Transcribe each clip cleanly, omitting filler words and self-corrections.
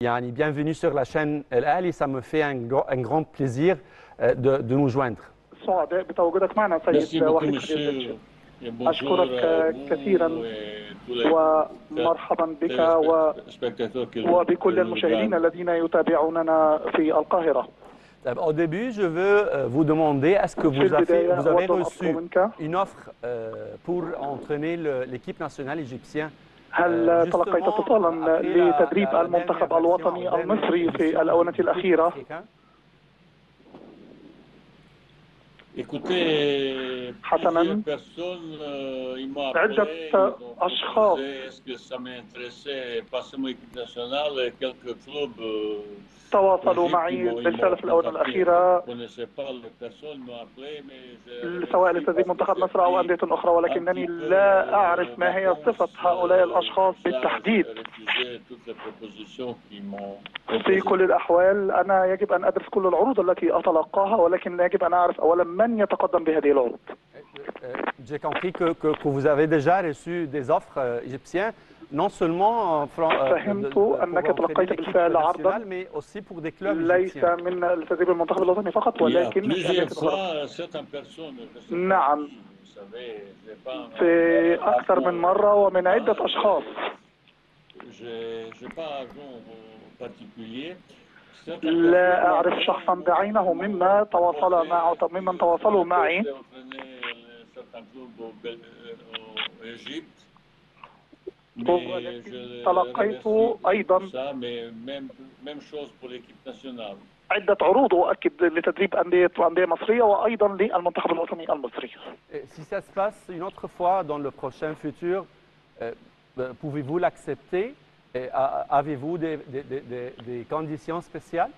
Yani, bienvenue sur la chaîne El Ahly. Ça me fait un grand plaisir de nous joindre. سعداء بتواجدك معنا سيد وحيد خليل. أشكرك كثيرا ومرحبا بك وبكل المشاهدين الذين يتابعوننا في القاهرة. Au début, je veux vous demander, est-ce que vous avez reçu une offre pour entraîner l'équipe nationale égyptienne? هل تلقيت اتصالا لتدريب المنتخب الوطني المصري في الآونة الأخيرة؟ حسنا، عدة أشخاص تواصلوا معي بالفعل في الآونة الأخيرة سواء لتدريب منتخب مصر أو أندية أخرى، ولكنني لا أعرف ما هي صفة هؤلاء الأشخاص بالتحديد. في كل الأحوال أنا يجب أن أدرس كل العروض التي أتلقاها، ولكن يجب أن أعرف أولا من يتقدم بهذه العروض. J'ai compris que vous avez déjà reçu des offres égyptiennes, non seulement فهمت أنك تلقيت بالفعل عرضا ليس من التدريب المنتخب الوطني فقط ولكن نعم في أكثر من مرة ومن عدة أشخاص. لا أعرف شخصا بعينه ممن تواصلوا معي. تلقيت أيضا عدة عروض أؤكد لتدريب أندية مصرية وأيضا للمنتخب الوطني المصري. Si ça se passe une autre fois dans le prochain futur, pouvez-vous l'accepter? Avez-vous des conditions spéciales?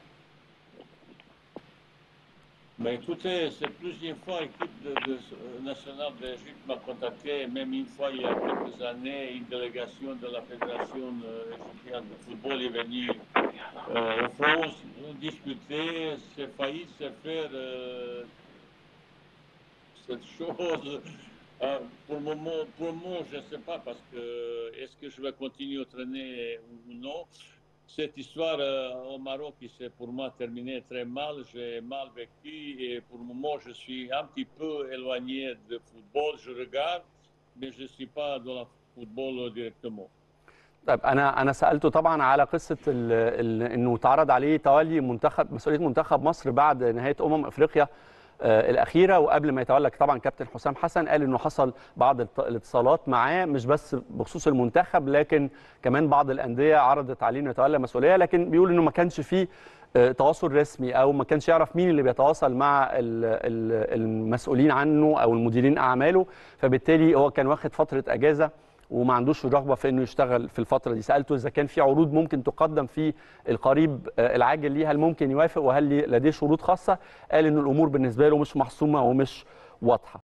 Mais écoutez, c'est plusieurs fois l'équipe nationale d'Égypte m'a contacté, même une fois il y a quelques années, une délégation de la Fédération égyptienne de football est venue en France discuter, c'est failli se faire cette chose. Pour le moment, je ne sais pas parce que est-ce que je vais continuer à traîner ou non. Cette histoire au Maroc, c'est pour moi terminé très mal. J'ai mal vécu et pour le moment, je suis un petit peu éloigné de football. Je regarde, mais je ne suis pas dans le football directement. طيب انا سالته طبعا على قصه انه اتعرض عليه تولي مسؤوليه منتخب مصر بعد نهايه افريقيا الأخيرة، وقبل ما يتولى طبعا كابتن حسام حسن قال إنه حصل بعض الاتصالات معاه مش بس بخصوص المنتخب لكن كمان بعض الأندية عرضت عليه إنه يتولى مسؤولية، لكن بيقول إنه ما كانش فيه تواصل رسمي أو ما كانش يعرف مين اللي بيتواصل مع المسؤولين عنه أو المديرين أعماله، فبالتالي هو كان واخد فترة أجازة وما عندوش رغبه في انه يشتغل في الفتره دي. سالته اذا كان في عروض ممكن تقدم في القريب العاجل ليه، هل ممكن يوافق وهل لديه شروط خاصه؟ قال ان الامور بالنسبه له مش محسومه ومش واضحه.